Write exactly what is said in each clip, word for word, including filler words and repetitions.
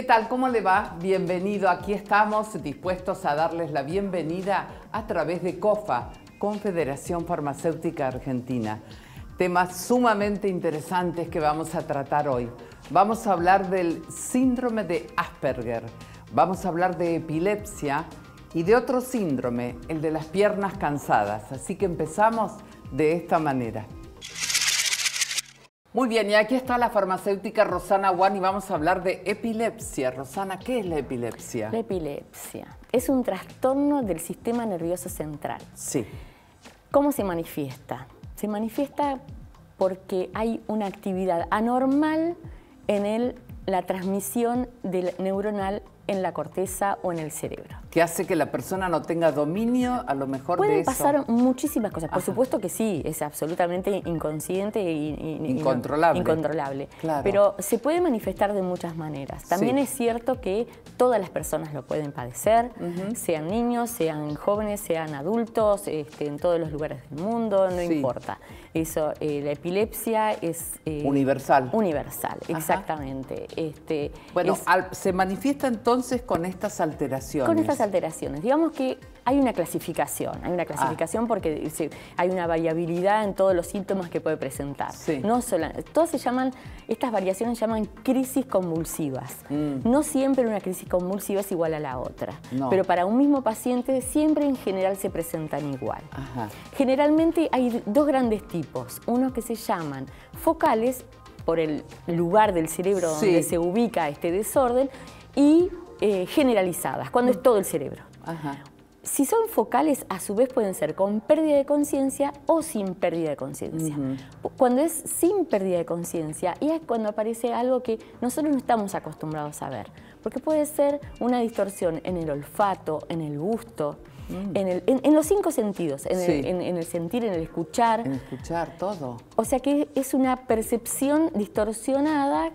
tal? ¿Cómo le va? Bienvenido. Aquí estamos dispuestos a darles la bienvenida a través de COFA, Confederación Farmacéutica Argentina. Temas sumamente interesantes que vamos a tratar hoy. Vamos a hablar del síndrome de Asperger, vamos a hablar de epilepsia y de otro síndrome, el de las piernas cansadas. Así que empezamos de esta manera. Muy bien, y aquí está la farmacéutica Rosana Wan y vamos a hablar de epilepsia. Rosana, ¿qué es la epilepsia? La epilepsia es un trastorno del sistema nervioso central. Sí. ¿Cómo se manifiesta? Se manifiesta porque hay una actividad anormal en el, la transmisión del neuronal en la corteza o en el cerebro. ¿Que hace que la persona no tenga dominio a lo mejor Pueden de eso? pasar muchísimas cosas. Por Ajá. supuesto que sí, es absolutamente inconsciente e incontrolable. incontrolable. Claro. Pero se puede manifestar de muchas maneras. También Sí. es cierto que todas las personas lo pueden padecer, Uh-huh. sean niños, sean jóvenes, sean adultos, este, en todos los lugares del mundo, no Sí. importa. Eso, eh, la epilepsia es... eh, Universal. Universal, Ajá. exactamente. Este, Bueno, es- al- se manifiesta entonces con estas alteraciones. Con estas alteraciones. Digamos que hay una clasificación. Hay una clasificación porque se- hay una variabilidad en todos los síntomas que puede presentar. Sí. No sola- todas se llaman, estas variaciones se llaman crisis convulsivas. Mm. No siempre una crisis convulsiva es igual a la otra. No. Pero para un mismo paciente siempre en general se presentan igual. Ajá. Generalmente hay dos grandes tipos. Unos que se llaman focales, por el lugar del cerebro Sí. donde se ubica este desorden, y eh, generalizadas, cuando es todo el cerebro. Ajá. Si son focales, a su vez pueden ser con pérdida de conciencia o sin pérdida de conciencia. Ujú. Cuando es sin pérdida de conciencia, y es cuando aparece algo que nosotros no estamos acostumbrados a ver. Porque puede ser una distorsión en el olfato, en el gusto, Mm. en, el- en- en los cinco sentidos, en, Sí. el, en- en el sentir, en el escuchar. En escuchar todo. O sea que es una percepción distorsionada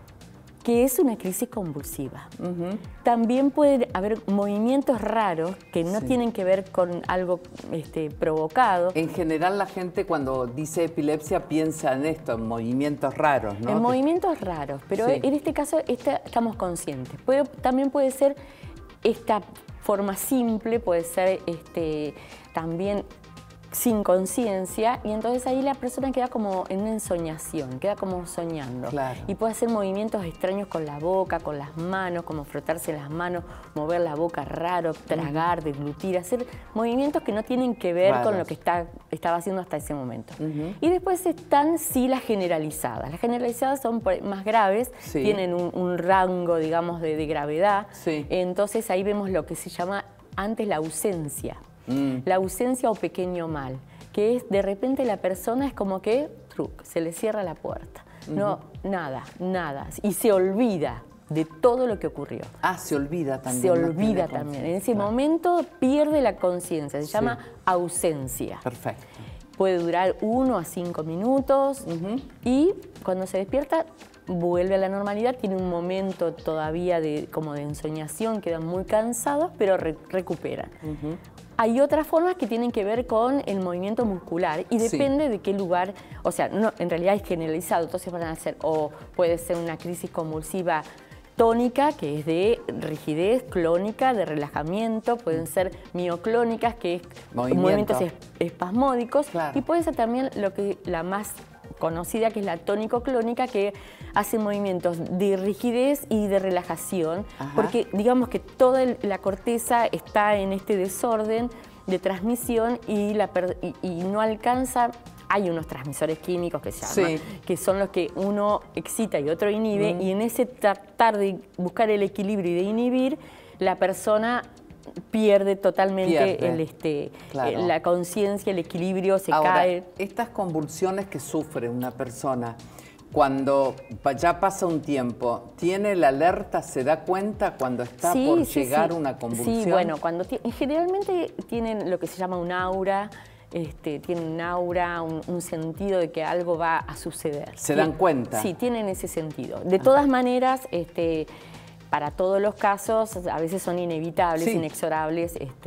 que es una crisis convulsiva. Ujú. También puede haber movimientos raros que no Sí. tienen que ver con algo este, provocado. En general la gente cuando dice epilepsia piensa en esto, en movimientos raros, ¿no? En Que- movimientos raros, pero Sí. en este caso este, estamos conscientes. Puede, también puede ser esta forma simple, puede ser este, también sin conciencia, y entonces ahí la persona queda como en una ensoñación, queda como soñando. Claro. Y puede hacer movimientos extraños con la boca, con las manos, como frotarse las manos, mover la boca raro, tragar, deglutir, hacer movimientos que no tienen que ver con Raros. lo que está, estaba haciendo hasta ese momento. Ujú. Y después están, sí, las generalizadas. Las generalizadas son por- más graves, Sí. tienen un, un rango, digamos, de, de gravedad. Sí. Entonces ahí vemos lo que se llama antes la ausencia. Mm. La ausencia o pequeño mal, que es de repente la persona es como que, truc, se le cierra la puerta. No, nada, nada. Y se olvida de todo lo que ocurrió. Ah, se olvida también. Se no olvida tiene también. En conciencia. ese momento pierde la conciencia. Se Sí. llama ausencia. Perfecto. Puede durar uno a cinco minutos Ujú. y cuando se despierta vuelve a la normalidad. Tiene un momento todavía de, como de ensoñación, quedan muy cansados, pero re- recuperan. Ujú. Hay otras formas que tienen que ver con el movimiento muscular y Sí. depende de qué lugar, o sea, no, en realidad es generalizado, entonces van a ser, o puede ser una crisis convulsiva tónica, que es de rigidez, clónica, de relajamiento, pueden ser mioclónicas, que es Movimiento. movimientos es- espasmódicos, Claro. y puede ser también lo que la más conocida, que es la tónico-clónica, que hace movimientos de rigidez y de relajación, Ajá. porque digamos que toda el- la corteza está en este desorden de transmisión y, la per- y, y no alcanza. Hay unos transmisores químicos que se llaman, Sí. que son los que uno excita y otro inhibe, Mm. y en ese tratar de buscar el equilibrio y de inhibir, la persona pierde totalmente Pierde. el, este, Claro. eh, la conciencia, el equilibrio, se Ahora, cae. estas convulsiones que sufre una persona, cuando pa- ya pasa un tiempo, ¿tiene la alerta, se da cuenta cuando está Sí, por sí, llegar sí. una convulsión? Sí, bueno, cuando ti- generalmente tienen lo que se llama un aura, este, tienen un aura, un, un sentido de que algo va a suceder. ¿Se dan cuenta? Sí, tienen ese sentido. De todas maneras, este, para todos los casos, a veces son inevitables, Sí. inexorables, este,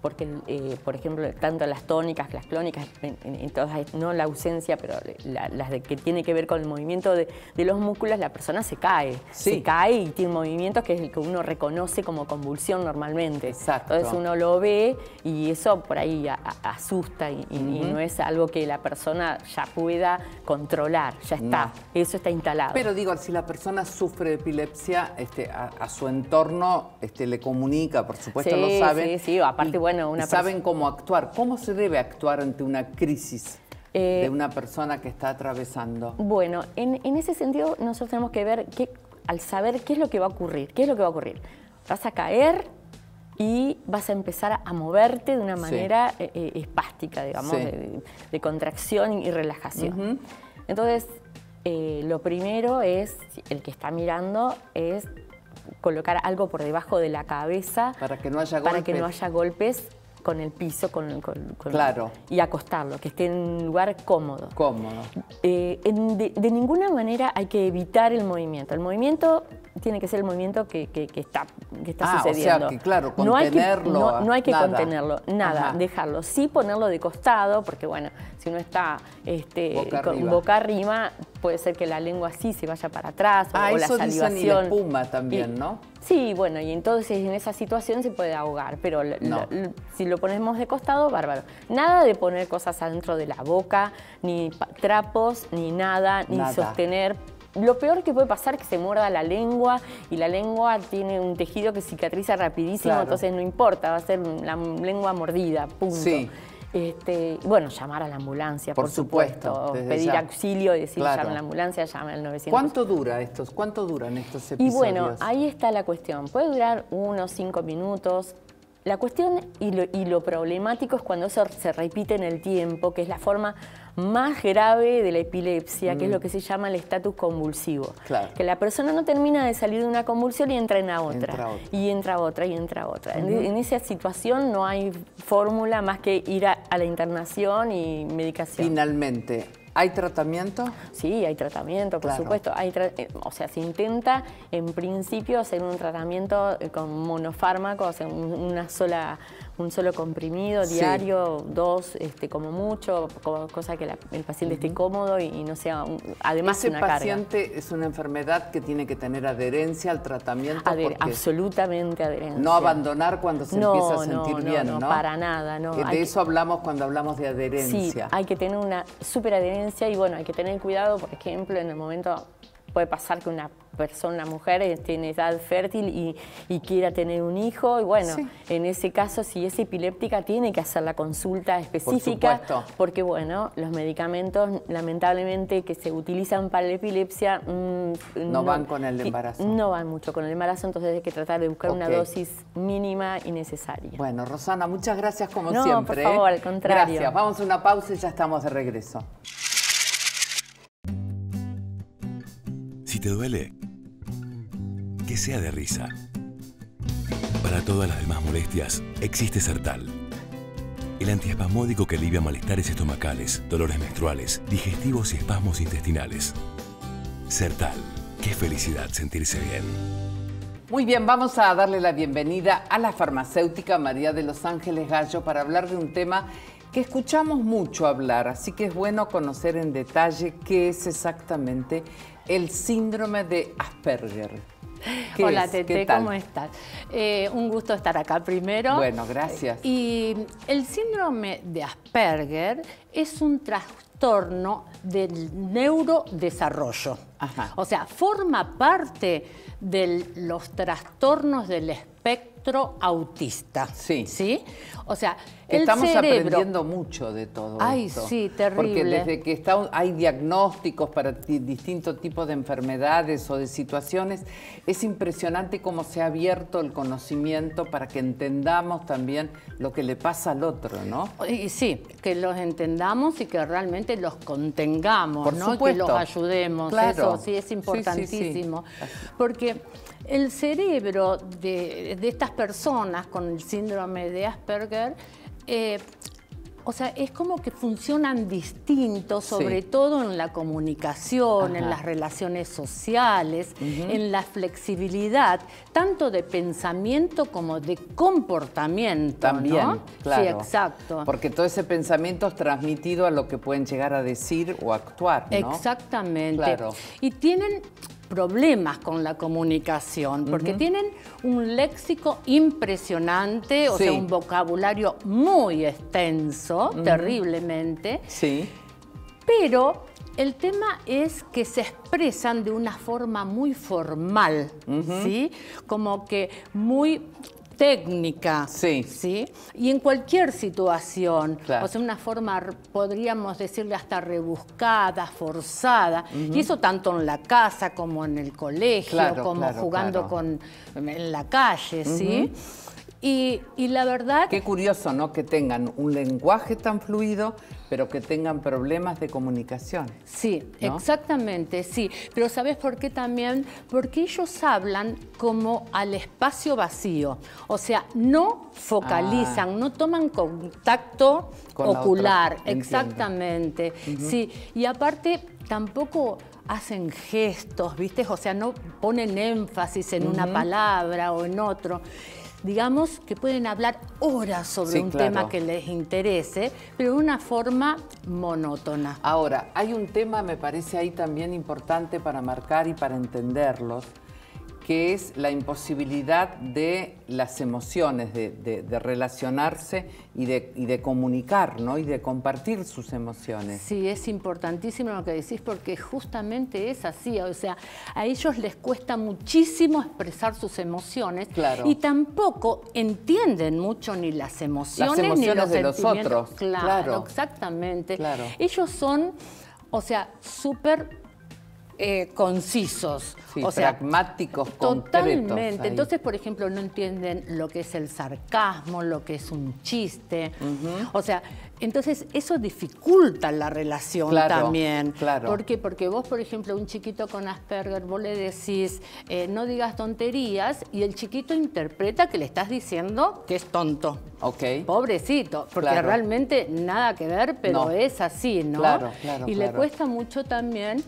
porque, eh, por ejemplo, tanto las tónicas, las clónicas, en, en, en todas, no la ausencia, pero la, las de, que tiene que ver con el movimiento de, de los músculos, la persona se cae. Sí. Se cae y tiene movimientos que es el que uno reconoce como convulsión normalmente. Exacto. Entonces uno lo ve y eso por ahí a, a, asusta y, y, Uh-huh. y no es algo que la persona ya pueda controlar, ya está, no. eso está instalado. Pero digo, si la persona sufre de epilepsia, este, a, a su entorno este, le comunica, por supuesto sí, lo saben. Sí, sí, aparte, y, bueno, una y saben cómo actuar. ¿Cómo se debe actuar ante una crisis eh, de una persona que está atravesando? Bueno, en, en ese sentido nosotros tenemos que ver, que, al saber qué es lo que va a ocurrir, qué es lo que va a ocurrir. Vas a caer y vas a empezar a moverte de una manera sí. eh, espástica, digamos, sí. de, de contracción y relajación. Uh-huh. Entonces, eh, lo primero es, el que está mirando, es colocar algo por debajo de la cabeza para que no haya para golpes, que no haya golpes con el piso con, con, con, claro. y acostarlo, que esté en un lugar cómodo. Cómodo. Eh, en, de, de ninguna manera hay que evitar el movimiento. El movimiento tiene que ser el movimiento que, que, que está, que está ah, sucediendo. O sea, que claro, contenerlo. No hay que, no, no hay que nada. contenerlo, nada, Ajá. dejarlo. Sí ponerlo de costado, porque bueno, si uno está este, boca, con, arriba. boca arriba, puede ser que la lengua sí se vaya para atrás, ah, o, o eso la salivación. Dicen y la espuma también, y, ¿no? Sí, bueno, y entonces en esa situación se puede ahogar, pero no. lo, si lo ponemos de costado, bárbaro. Nada de poner cosas adentro de la boca, ni trapos, ni nada, ni nada. sostener. Lo peor que puede pasar es que se muerda la lengua y la lengua tiene un tejido que cicatriza rapidísimo, claro. entonces no importa, va a ser la lengua mordida, punto. Sí. Este, bueno, llamar a la ambulancia, por, por supuesto, supuesto pedir ya. auxilio y decir, claro. llama a la ambulancia, llama al nueve. ¿Cuánto dura estos? ¿Cuánto duran estos episodios? Y bueno, ahí está la cuestión. Puede durar unos cinco minutos. La cuestión y lo, y lo problemático es cuando eso se repite en el tiempo, que es la forma más grave de la epilepsia, mm. que es lo que se llama el estatus convulsivo. Claro. Que la persona no termina de salir de una convulsión y entra en otra. Entra otra. Y entra otra y entra otra. Uh-huh. en, en esa situación no hay fórmula más que ir a, a la internación y medicación. Finalmente, ¿hay tratamiento? Sí, hay tratamiento, por claro. supuesto. Hay tra o sea, se intenta en principio hacer un tratamiento con monofármacos, o sea, una sola, un solo comprimido sí. diario, dos este, como mucho, como, cosa que la, el paciente uh-huh. esté cómodo y, y no sea un, además Ese una paciente carga. Es una enfermedad que tiene que tener adherencia al tratamiento. Ader absolutamente adherencia. No abandonar cuando se no, empieza a sentir no, bien, no, ¿no? No, para nada. No. De hay eso que... hablamos cuando hablamos de adherencia. Sí, hay que tener una superadherencia y bueno, hay que tener cuidado, por ejemplo, en el momento puede pasar que una persona, una mujer, tiene edad fértil y, y quiera tener un hijo y bueno, sí. en ese caso, si es epiléptica, tiene que hacer la consulta específica por porque bueno, los medicamentos lamentablemente que se utilizan para la epilepsia mmm, no, no van con el embarazo. No van mucho con el embarazo, entonces hay que tratar de buscar okay. una dosis mínima y necesaria. Bueno, Rosana, muchas gracias como no, siempre. por favor, al contrario. Gracias, vamos a una pausa y ya estamos de regreso. Si te duele, que sea de risa. Para todas las demás molestias, existe Sertal. El antiespasmódico que alivia malestares estomacales, dolores menstruales, digestivos y espasmos intestinales. Sertal. Qué felicidad sentirse bien. Muy bien, vamos a darle la bienvenida a la farmacéutica María de los Ángeles Gallo para hablar de un tema que escuchamos mucho hablar, así que es bueno conocer en detalle qué es exactamente el síndrome de Asperger. Hola, es? Tete, ¿cómo estás? Eh, un gusto estar acá primero. Bueno, gracias. Y el síndrome de Asperger es un trastorno del neurodesarrollo. Ajá. O sea, forma parte de los trastornos del espectro autista. Sí. ¿Sí? O sea, el Estamos cerebro... aprendiendo mucho de todo Ay, esto. Ay, sí, terrible. Porque desde que está, hay diagnósticos para distintos tipos de enfermedades o de situaciones, es impresionante cómo se ha abierto el conocimiento para que entendamos también lo que le pasa al otro, ¿no? Y sí, que los entendamos y que realmente los contengamos, Por ¿no? supuesto. Que los ayudemos. Claro. Eso sí es importantísimo. Sí, sí, sí. Porque el cerebro de, de estas personas con el síndrome de Asperger, eh, o sea, es como que funcionan distintos, sobre Sí. todo en la comunicación, Ajá. en las relaciones sociales, Ujú. en la flexibilidad, tanto de pensamiento como de comportamiento, También, ¿no? claro. Sí, exacto. Porque todo ese pensamiento es transmitido a lo que pueden llegar a decir o actuar, ¿no? Exactamente. Claro. Y tienen problemas con la comunicación, porque Ujú. tienen un léxico impresionante, o Sí. sea, un vocabulario muy extenso, terriblemente, Sí. pero el tema es que se expresan de una forma muy formal, ¿sí? Como que muy técnica, Sí. ¿sí? Y en cualquier situación, Claro. o sea, una forma, podríamos decirle hasta rebuscada, forzada, y eso tanto en la casa como en el colegio, Claro, como claro, jugando claro. con, en la calle, ¿sí? Y, y la verdad... Qué curioso, ¿no? Que tengan un lenguaje tan fluido, pero que tengan problemas de comunicación. Sí, ¿no? exactamente, sí. Pero ¿sabes por qué también? Porque ellos hablan como al espacio vacío. O sea, no focalizan, Ah. no toman contacto Con la ocular. otra, entiendo. Exactamente, sí. Y aparte, tampoco hacen gestos, ¿viste? O sea, no ponen énfasis en una palabra o en otro. Digamos que pueden hablar horas sobre Sí, un claro. tema que les interese, pero de una forma monótona. Ahora, hay un tema, me parece ahí también importante para marcar y para entenderlos, que es la imposibilidad de las emociones, de, de- de relacionarse y de, y de comunicar, ¿no? Y de compartir sus emociones. Sí, es importantísimo lo que decís porque justamente es así, o sea, a ellos les cuesta muchísimo expresar sus emociones Claro. y tampoco entienden mucho ni las emociones, Las emociones ni los de los sentimientos. otros, Claro, claro. exactamente. Claro. Ellos son, o sea, súper eh, concisos. Sí, o sea, pragmáticos, concretos. totalmente. ahí. Entonces, por ejemplo, no entienden lo que es el sarcasmo, lo que es un chiste. O sea, entonces eso dificulta la relación Claro, también. claro. ¿Por qué? Porque vos, por ejemplo, a un chiquito con Asperger, vos le decís, eh, no digas tonterías, y el chiquito interpreta que le estás diciendo que es tonto. Ok. Pobrecito, porque Claro. realmente nada que ver, pero No. es así, ¿no? Claro, claro, Y le claro. cuesta mucho también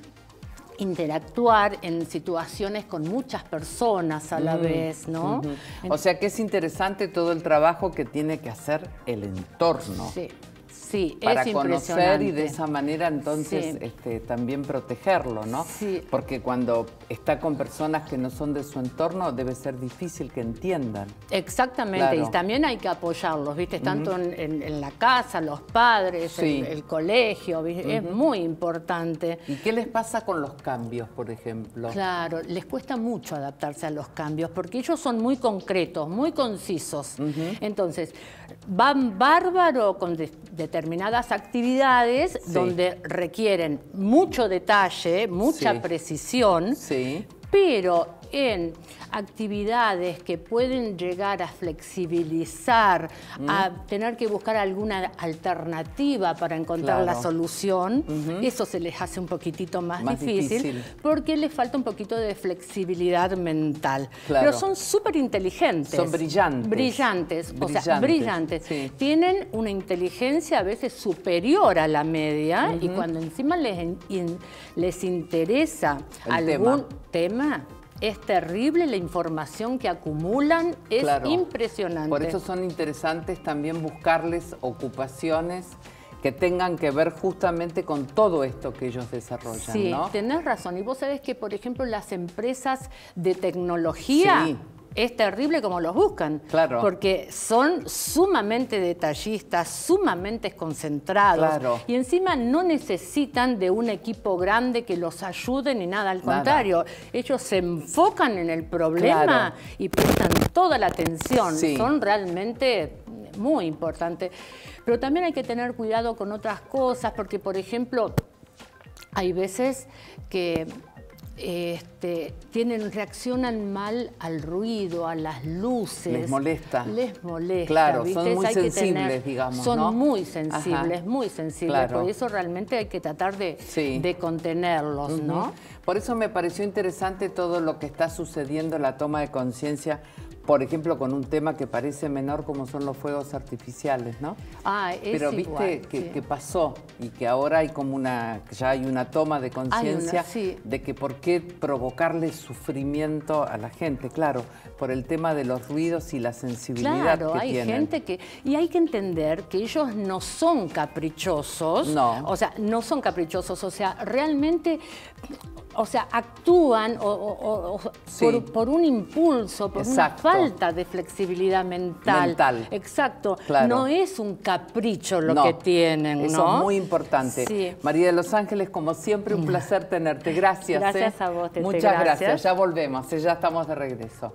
interactuar en situaciones con muchas personas a la vez, ¿no? O sea que es interesante todo el trabajo que tiene que hacer el entorno. Sí, sí, Para es conocer impresionante. y de esa manera entonces Sí. este, también protegerlo, ¿no? Sí. Porque cuando está con personas que no son de su entorno debe ser difícil que entiendan. Exactamente, Claro. y también hay que apoyarlos, ¿viste? Tanto en, en- en la casa, los padres, Sí. el, el colegio, ¿viste? Es muy importante. ¿Y qué les pasa con los cambios, por ejemplo? Claro, les cuesta mucho adaptarse a los cambios porque ellos son muy concretos, muy concisos. Entonces, van bárbaro con de- determinadas actividades Sí. donde requieren mucho detalle, mucha Sí. precisión, Sí. pero en actividades que pueden llegar a flexibilizar, a tener que buscar alguna alternativa para encontrar la Claro. solución, eso se les hace un poquitito más, Más difícil, difícil. porque les falta un poquito de flexibilidad mental. Claro. Pero son súper inteligentes. Son brillantes. Brillantes, o sea, Brillantes, brillantes. sí. Tienen una inteligencia a veces superior a la media y cuando encima les, in- in- les interesa El algún tema. Es terrible la información que acumulan, es Claro. impresionante. Por eso son interesantes también buscarles ocupaciones que tengan que ver justamente con todo esto que ellos desarrollan, Sí, ¿no? tenés razón. Y vos sabés que, por ejemplo, las empresas de tecnología Sí. es terrible como los buscan. Claro. Porque son sumamente detallistas, sumamente concentrados. Claro. Y encima no necesitan de un equipo grande que los ayude ni nada. Al Nada. contrario, ellos se enfocan en el problema Claro. y prestan toda la atención. Sí. Son realmente muy importantes. Pero también hay que tener cuidado con otras cosas, porque, por ejemplo, hay veces que este, tienen, reaccionan mal al ruido, a las luces. Les molesta. Les molesta. Claro, ¿viste? son muy Hay que sensibles, tener- digamos, Son ¿no? muy sensibles, Ajá. muy sensibles. Claro. Por eso realmente hay que tratar de, Sí. de contenerlos, ¿no? Por eso me pareció interesante todo lo que está sucediendo, la toma de conciencia por ejemplo, con un tema que parece menor como son los fuegos artificiales, ¿no? Ah, es Pero viste igual, que, sí. que pasó y que ahora hay como una, ya hay una toma de conciencia sí. de que por qué provocarle sufrimiento a la gente, claro, por el tema de los ruidos y la sensibilidad Claro, que hay tienen. gente que... Y hay que entender que ellos no son caprichosos. No. O sea, no son caprichosos. O sea, realmente... O sea, actúan o, o, o, Sí. por, por un impulso, por Exacto. una falta de flexibilidad mental. Mental. Exacto. Claro. No es un capricho lo No, que tienen, eso ¿no? es muy importante. Sí. María de los Ángeles, como siempre, un placer tenerte. Gracias. Gracias ¿eh? a vos, Tete, Muchas gracias. gracias. Ya volvemos, ¿eh? Ya estamos de regreso.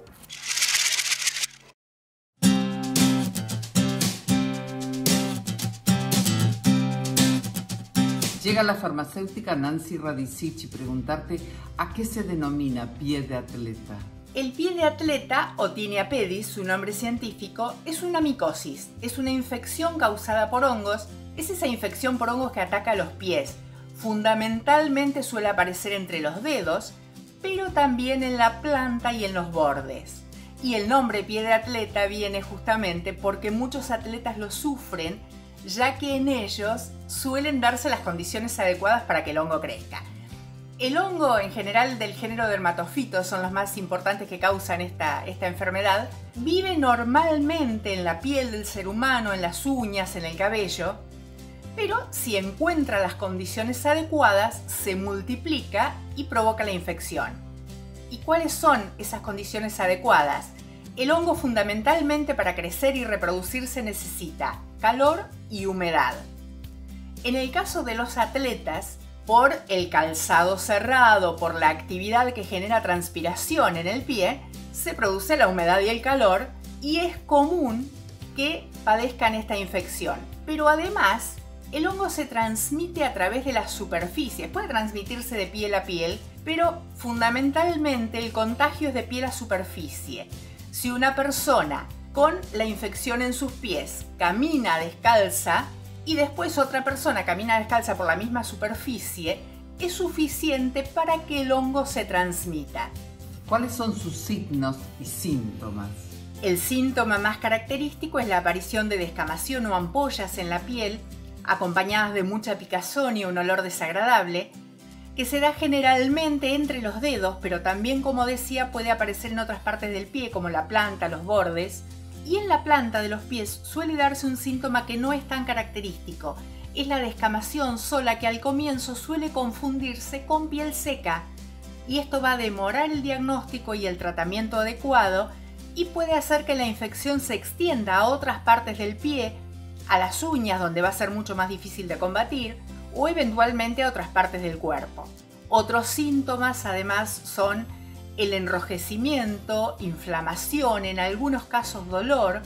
Llega la farmacéutica Nancy Radicic y preguntarte a qué se denomina pie de atleta. El pie de atleta, o Tinea pedis, su nombre científico, es una micosis. Es una infección causada por hongos. Es esa infección por hongos que ataca los pies. Fundamentalmente suele aparecer entre los dedos, pero también en la planta y en los bordes. Y el nombre pie de atleta viene justamente porque muchos atletas lo sufren, ya que en ellos suelen darse las condiciones adecuadas para que el hongo crezca. El hongo en general del género dermatofitos son los más importantes que causan esta, esta enfermedad. Vive normalmente en la piel del ser humano, en las uñas, en el cabello, pero si encuentra las condiciones adecuadas se multiplica y provoca la infección. ¿Y cuáles son esas condiciones adecuadas? El hongo fundamentalmente para crecer y reproducirse necesita calor y humedad. En el caso de los atletas, por el calzado cerrado, por la actividad que genera transpiración en el pie, se produce la humedad y el calor y es común que padezcan esta infección. Pero además, el hongo se transmite a través de las superficies, puede transmitirse de piel a piel, pero fundamentalmente el contagio es de piel a superficie. Si una persona con la infección en sus pies camina descalza y después otra persona camina descalza por la misma superficie, es suficiente para que el hongo se transmita. ¿Cuáles son sus signos y síntomas? El síntoma más característico es la aparición de descamación o ampollas en la piel, acompañadas de mucha picazón y un olor desagradable, que se da generalmente entre los dedos, pero también, como decía, puede aparecer en otras partes del pie, como la planta, los bordes. Y en la planta de los pies suele darse un síntoma que no es tan característico. Es la descamación sola que al comienzo suele confundirse con piel seca. Y esto va a demorar el diagnóstico y el tratamiento adecuado y puede hacer que la infección se extienda a otras partes del pie, a las uñas, donde va a ser mucho más difícil de combatir, o eventualmente a otras partes del cuerpo. Otros síntomas además son el enrojecimiento, inflamación, en algunos casos dolor,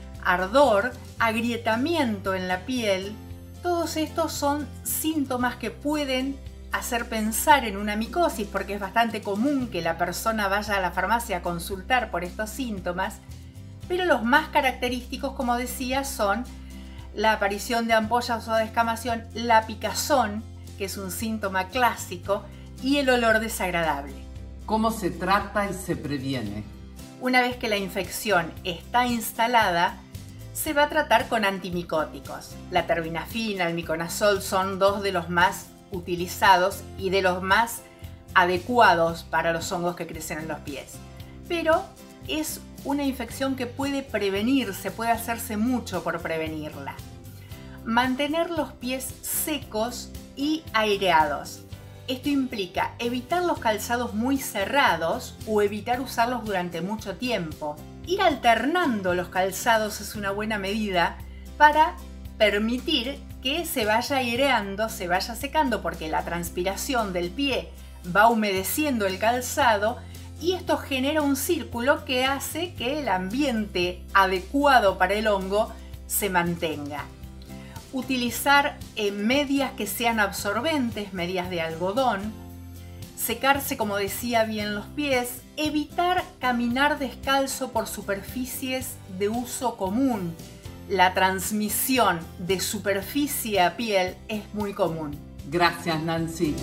ardor, agrietamiento en la piel. Todos estos son síntomas que pueden hacer pensar en una micosis, porque es bastante común que la persona vaya a la farmacia a consultar por estos síntomas, pero los más característicos, como decía, son la aparición de ampollas o descamación, la picazón, que es un síntoma clásico, y el olor desagradable. ¿Cómo se trata y se previene? Una vez que la infección está instalada, se va a tratar con antimicóticos. La terbinafina, el miconazol son dos de los más utilizados y de los más adecuados para los hongos que crecen en los pies. Pero es una infección que puede prevenirse, puede hacerse mucho por prevenirla. Mantener los pies secos y aireados. Esto implica evitar los calzados muy cerrados o evitar usarlos durante mucho tiempo. Ir alternando los calzados es una buena medida para permitir que se vaya aireando, se vaya secando, porque la transpiración del pie va humedeciendo el calzado y esto genera un círculo que hace que el ambiente adecuado para el hongo se mantenga. Utilizar eh, medias que sean absorbentes, medias de algodón, secarse, como decía, bien los pies, evitar caminar descalzo por superficies de uso común. La transmisión de superficie a piel es muy común. Gracias, Nancy.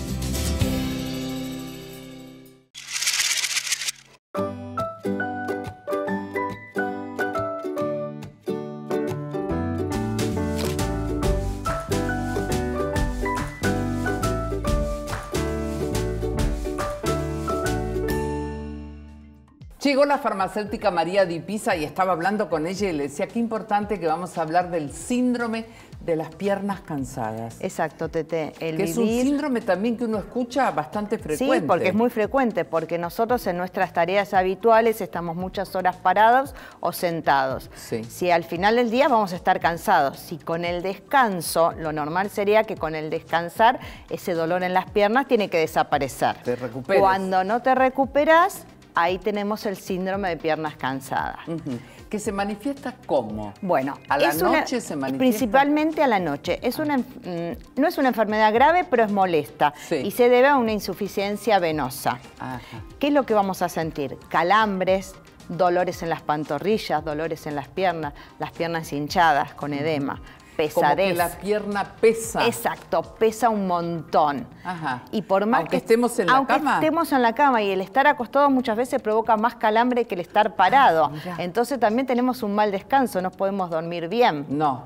Llegó la farmacéutica María Di Pisa y estaba hablando con ella y le decía qué importante que vamos a hablar del síndrome de las piernas cansadas. Exacto, Tete. El que vivir... es un síndrome también que uno escucha bastante frecuente. Sí, porque es muy frecuente, porque nosotros en nuestras tareas habituales estamos muchas horas parados o sentados. Sí. Si al final del día vamos a estar cansados, si con el descanso, lo normal sería que con el descansar ese dolor en las piernas tiene que desaparecer. Te recuperes. Cuando no te recuperas, ahí tenemos el síndrome de piernas cansadas. Uh-huh. ¿Que se manifiesta cómo? Bueno, ¿a la es una, noche se manifiesta? Principalmente a la noche. Es una, no es una enfermedad grave, pero es molesta. Sí. Y se debe a una insuficiencia venosa. Ajá. ¿Qué es lo que vamos a sentir? Calambres, dolores en las pantorrillas, dolores en las piernas, las piernas hinchadas con edema. Pesadez. Como que la pierna pesa. Exacto, pesa un montón. Ajá. Y por más aunque que estemos en la aunque cama. estemos en la cama y el estar acostado muchas veces provoca más calambre que el estar parado. Ah, entonces también tenemos un mal descanso, no podemos dormir bien. No.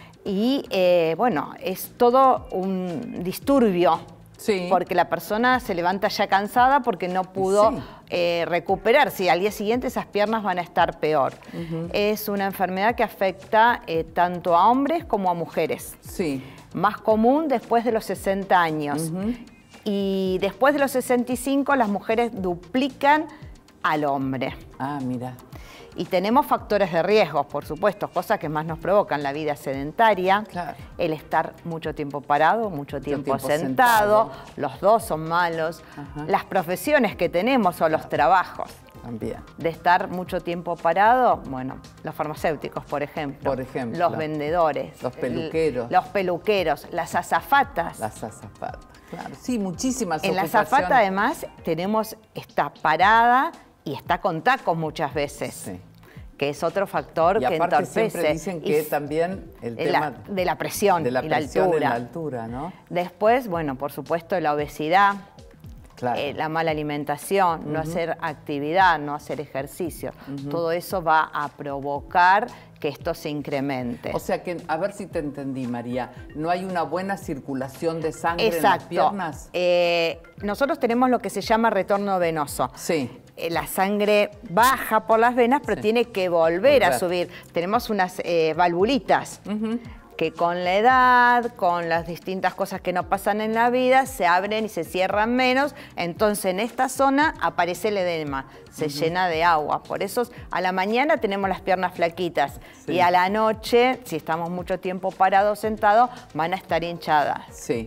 Y eh, bueno, es todo un disturbio. Sí. Porque la persona se levanta ya cansada porque no pudo Sí. eh, recuperarse y al día siguiente esas piernas van a estar peor. Uh-huh. Es una enfermedad que afecta eh, tanto a hombres como a mujeres. Sí. Más común después de los sesenta años. Uh-huh. Y después de los sesenta y cinco las mujeres duplican al hombre. Ah, mira. Y tenemos factores de riesgo, por supuesto, cosas que más nos provocan la vida sedentaria, claro. el estar mucho tiempo parado, mucho tiempo, tiempo sentado, sentado, los dos son malos, Ajá. las profesiones que tenemos o los trabajos. También. De estar mucho tiempo parado, bueno, los farmacéuticos, por ejemplo. Por ejemplo. Los vendedores. Los peluqueros. El, los peluqueros, las azafatas. Las azafatas, claro. Sí, muchísimas En la ocupaciones. azafata, además, tenemos, está parada y está con tacos muchas veces. Sí. Que es otro factor y que aparte entorpece. siempre dicen que y también el de tema la, de la presión de la y la presión altura. en la altura, ¿no? Después, bueno, por supuesto, la obesidad, claro. eh, la mala alimentación, uh-huh. no hacer actividad, no hacer ejercicio. Uh-huh. Todo eso va a provocar que esto se incremente. O sea que, a ver si te entendí, María, ¿no hay una buena circulación de sangre Exacto. en las piernas? Eh, nosotros tenemos lo que se llama retorno venoso. Sí. La sangre baja por las venas, pero sí. tiene que volver, volver a subir. Tenemos unas eh, valvulitas uh-huh. que con la edad, con las distintas cosas que nos pasan en la vida, se abren y se cierran menos. Entonces en esta zona aparece el edema, se uh-huh. llena de agua. Por eso a la mañana tenemos las piernas flaquitas sí. y a la noche, si estamos mucho tiempo parados, sentados, van a estar hinchadas. Sí.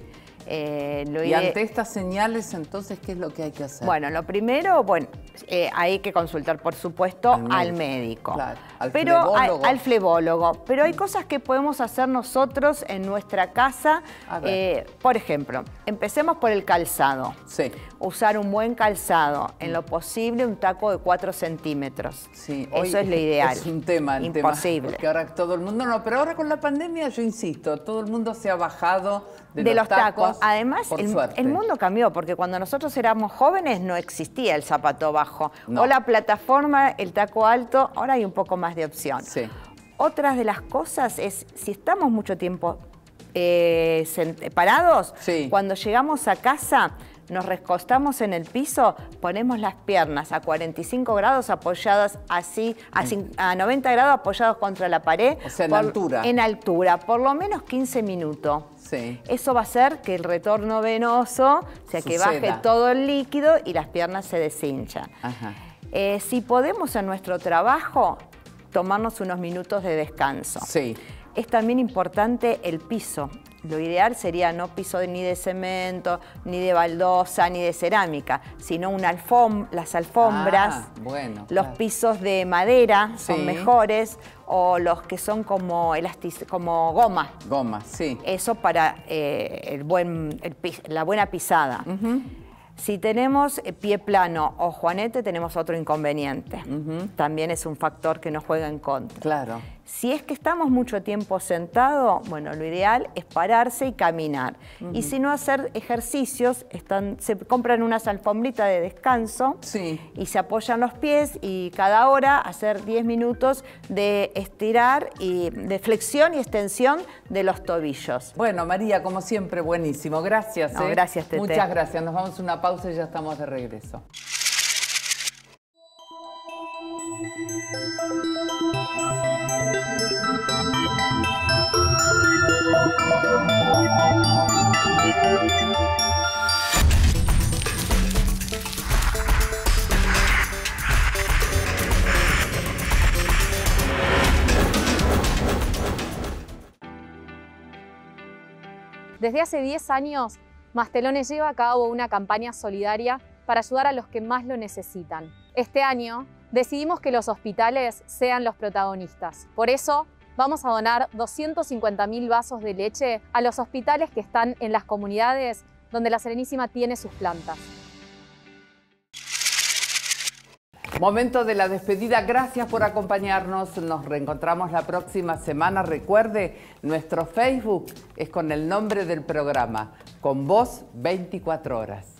Eh, lo y ante estas señales, entonces, ¿qué es lo que hay que hacer? Bueno, lo primero, bueno, eh, hay que consultar, por supuesto, al médico. Al médico. Claro, al pero flebólogo. Al, al flebólogo. Pero hay cosas que podemos hacer nosotros en nuestra casa. Eh, por ejemplo, empecemos por el calzado. Sí. Usar un buen calzado, en lo posible un taco de cuatro centímetros. Sí, eso es lo ideal. Es un tema, el imposible. Tema, porque ahora todo el mundo no, pero ahora con la pandemia, yo insisto, todo el mundo se ha bajado de, de los, los tacos. tacos Además, por el, suerte. el mundo cambió, porque cuando nosotros éramos jóvenes no existía el zapato bajo. No. O la plataforma, el taco alto, ahora hay un poco más de opción. Sí. Otra de las cosas es, si estamos mucho tiempo eh, parados, sí. cuando llegamos a casa, nos recostamos en el piso, ponemos las piernas a cuarenta y cinco grados apoyadas así, a, a noventa grados apoyados contra la pared. O sea, en por, altura. En altura, por lo menos quince minutos. Sí. Eso va a hacer que el retorno venoso, o sea, que Suceda. baje todo el líquido y las piernas se deshinchan. Ajá. Eh, si podemos en nuestro trabajo, tomarnos unos minutos de descanso. Sí. Es también importante el piso. Lo ideal sería no piso ni de cemento, ni de baldosa, ni de cerámica, sino una alfom las alfombras, ah, bueno, los claro. pisos de madera son sí. mejores, o los que son como, elastic como goma. Goma, sí. Eso para eh, el buen, el, la buena pisada. Uh-huh. Si tenemos pie plano o juanete, tenemos otro inconveniente. Uh-huh. También es un factor que nos juega en contra. Claro. Si es que estamos mucho tiempo sentados, bueno, lo ideal es pararse y caminar. Uh-huh. Y si no, hacer ejercicios, están, se compran unas alfombritas de descanso sí. y se apoyan los pies y cada hora hacer diez minutos de estirar y de flexión y extensión de los tobillos. Bueno, María, como siempre, buenísimo. Gracias. No, ¿eh? gracias, Tete. Muchas gracias. Nos vamos a una pausa y ya estamos de regreso. Desde hace diez años, Mastelones lleva a cabo una campaña solidaria para ayudar a los que más lo necesitan. Este año decidimos que los hospitales sean los protagonistas. Por eso, vamos a donar doscientos cincuenta mil vasos de leche a los hospitales que están en las comunidades donde la Serenísima tiene sus plantas. Momento de la despedida. Gracias por acompañarnos. Nos reencontramos la próxima semana. Recuerde, nuestro Facebook es con el nombre del programa, Con Vos veinticuatro horas.